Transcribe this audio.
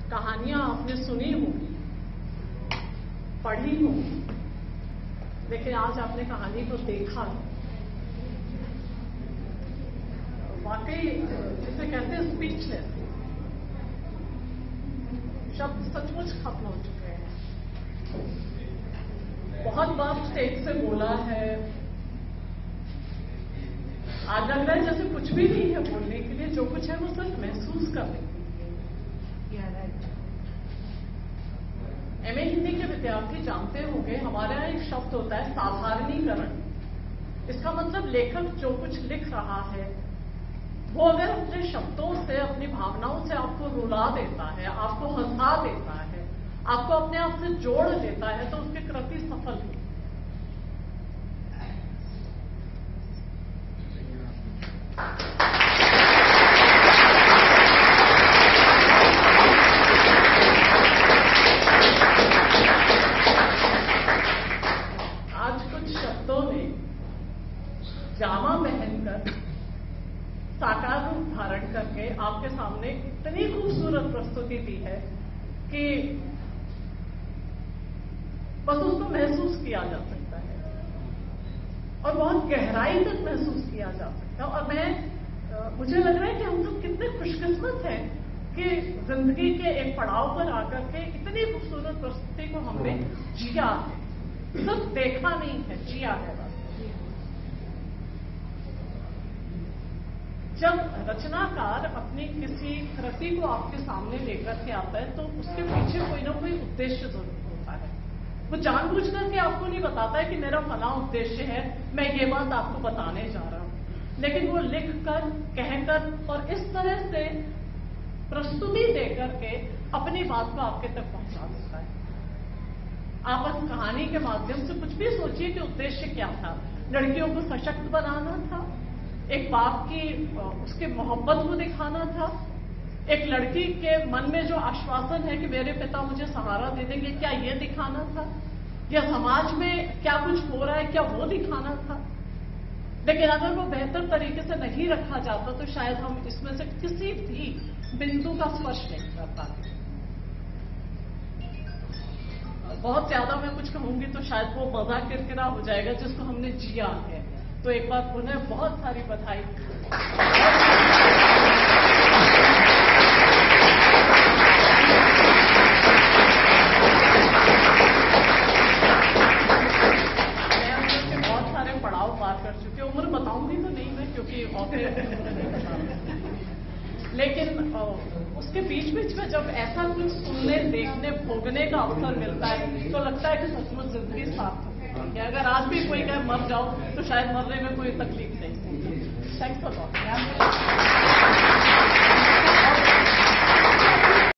कहानियां आपने सुनी होंगी, पढ़ी होंगी, लेकिन आज आपने कहानी को देखा है। वाकई जिसे कहते हैं स्पीचलेस, शब्द सचमुच खत्म हो चुके हैं। बहुत बार स्टेज से बोला है, आज लग रहा है जैसे कुछ भी नहीं है बोलने के लिए, जो कुछ है वो सिर्फ महसूस करने के लिए। एमए हिंदी के विद्यार्थी जानते होंगे, हमारे यहाँ एक शब्द होता है साधारणीकरण। इसका मतलब लेखक जो कुछ लिख रहा है वो अगर अपने शब्दों से, अपनी भावनाओं से आपको रुला देता है, आपको हंसा देता है, आपको अपने आप से जोड़ देता है, तो उसकी कृति सफल हुई। आज कुछ शब्दों ने जामा पहनकर, साकार रूप धारण करके आपके सामने इतनी खूबसूरत प्रस्तुति दी है कि बस उसको महसूस किया जा सकता है और बहुत गहराई तक महसूस किया जा सकता है। और मुझे लग रहा है कि हम सब कितने खुशकिस्मत हैं कि जिंदगी के एक पड़ाव पर आकर के इतनी खूबसूरत प्रस्तुति को हमने जिया है, सिर्फ देखा नहीं है, जिया है। जब रचनाकार अपनी किसी कृति को आपके सामने लेकर के आता है तो उसके पीछे कोई ना कोई उद्देश्य जरूर होता है। वो जानबूझ करके आपको नहीं बताता है कि मेरा फला उद्देश्य है, मैं ये बात आपको बताने जा रहा हूं, लेकिन वो लिख कर, कहकर और इस तरह से प्रस्तुति देकर के अपनी बात को आपके तक पहुंचा देता है। आप इस कहानी के माध्यम से कुछ भी सोचिए कि उद्देश्य क्या था। लड़कियों को सशक्त बनाना था, एक बाप की उसके मोहब्बत को दिखाना था, एक लड़की के मन में जो आश्वासन है कि मेरे पिता मुझे सहारा दे देंगे, क्या ये दिखाना था, या समाज में क्या कुछ हो रहा है क्या वो दिखाना था। लेकिन अगर वो बेहतर तरीके से नहीं रखा जाता तो शायद हम इसमें से किसी भी बिंदु का स्पर्श नहीं कर पाते। बहुत ज्यादा मैं कुछ कहूंगी तो शायद वो मजा किरकिरा हो जाएगा जिसको हमने जिया है। तो एक बार पुनः बहुत सारी बधाई। मैं बहुत सारे पड़ाव पार कर चुकी हूँ, उम्र बताऊंगी तो नहीं मैं, क्योंकि लेकिन उसके बीच बीच में जब ऐसा कुछ सुनने, देखने, भोगने का अवसर मिलता है तो लगता है कि सचमुच जिंदगी सार्थक है। अगर आज भी कोई कहे मर जाओ तो शायद मरने में कोई तकलीफ नहीं। Thanks for watching.